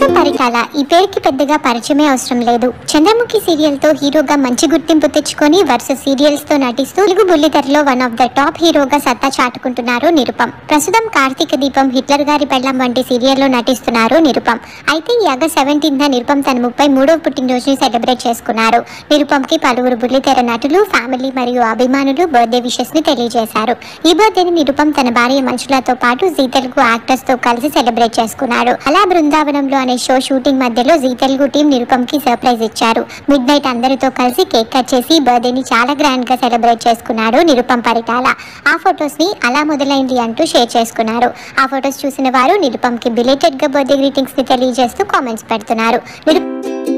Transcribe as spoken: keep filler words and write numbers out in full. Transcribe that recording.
నిరుపం పరిటాల ఈ పేరుకి పెద్దగా పరిచయమే అవసరం లేదు. చంద్రముఖి సీరియల్ తో హీరోగా మంచి గుర్తింపు తెచ్చుకొని వరుస సీరియల్స్ తో నటిస్తూ తెలుగు బుల్లితెరలో వన్ ఆఫ్ ద టాప్ హీరోగా సత్తా చాటుకుంటున్నారు నిరుపం. ప్రస్తుతం కార్తీక దీపం, హిట్లర్ గారి పెళ్ళం వంటి సీరియల్లో నటిస్తున్నారు నిరుపం. అయితే ఈ ఆగస్ట్ సెవెంటీన్త్ నిరుపం తన ముప్పై మూడవ పుట్టినరోజుని సెలబ్రేట్ చేసుకున్నారు. నిరుపంకి పలువురు బుల్లితెర నటులు, ఫ్యామిలీ మరియు అభిమానులు బర్త్డే విషెస్ ని తెలియజేశారు. ఈ బర్త్డేని నిరుపం తన భార్య మంజులతో పాటు జీ తెలుగు యాక్టర్స్ తో కలిసి సెలబ్రేట్ చేసుకున్నారు. అలా బృందావనంలో అనే షో షూటింగ్ మధ్యలో జీ తెలుగు టీం నిరుపం కి సర్ప్రైజ్ ఇచ్చారు. మిడ్ నైట్ అందరితో కలిసి కేక్ కట్ చేసి బర్త్డేని చాలా గ్రాండ్ గా సెలబ్రేట్ చేసుకున్నాడు నిరుపం పరిటాల. ఆ ఫొటోస్ ని అలా మొదలైంది అంటూ షేర్ చేసుకున్నారు. ఆ ఫొటోస్ చూసిన వారు నిరుపం కి బిలేటెడ్ గా బర్త్డే గ్రీటింగ్స్ ని తెలియజేస్తూ కామెంట్స్ పెడుతున్నారు.